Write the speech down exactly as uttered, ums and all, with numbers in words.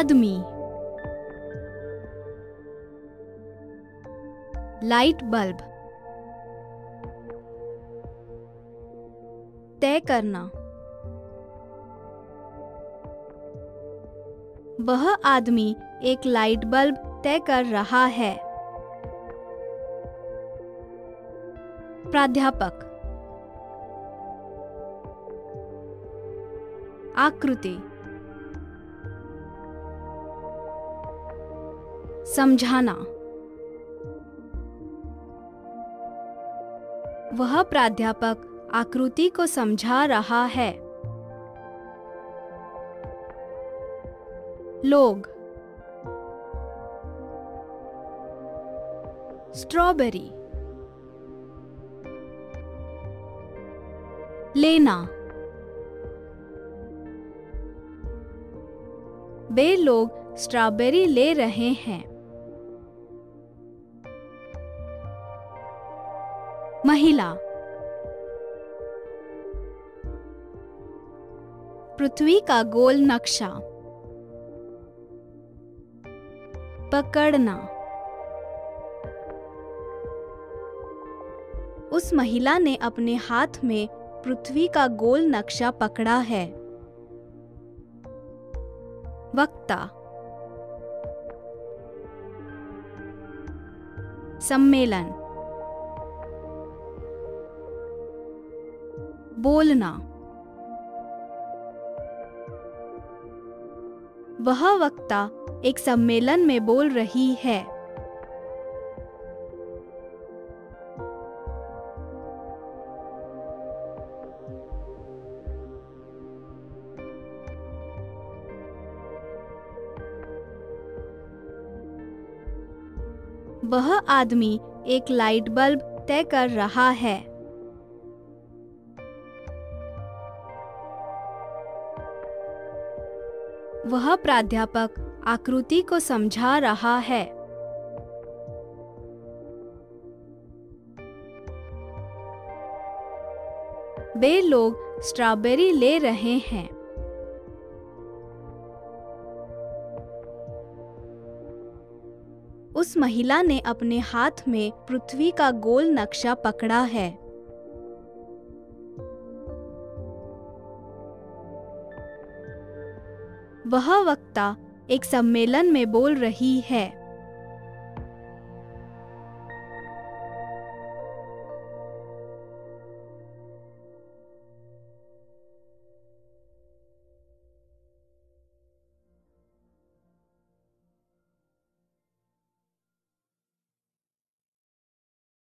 आदमी, light bulb, तय करना, वह आदमी एक लाइट बल्ब तय कर रहा है। प्राध्यापक, आकृति, समझाना, वह प्राध्यापक आकृति को समझा रहा है। लोग, स्ट्रॉबेरी, लेना, वे लोग स्ट्रॉबेरी ले रहे हैं। महिला, पृथ्वी का गोल नक्शा, पकड़ना, उस महिला ने अपने हाथ में पृथ्वी का गोल नक्शा पकड़ा है। वक्ता, सम्मेलन, बोलना, वह वक्ता एक सम्मेलन में बोल रही है। वह आदमी एक लाइट बल्ब तय कर रहा है। वह प्राध्यापक आकृति को समझा रहा है। वे लोग स्ट्रॉबेरी ले रहे हैं। उस महिला ने अपने हाथ में पृथ्वी का गोल नक्शा पकड़ा है। वह वक्ता एक सम्मेलन में बोल रही है।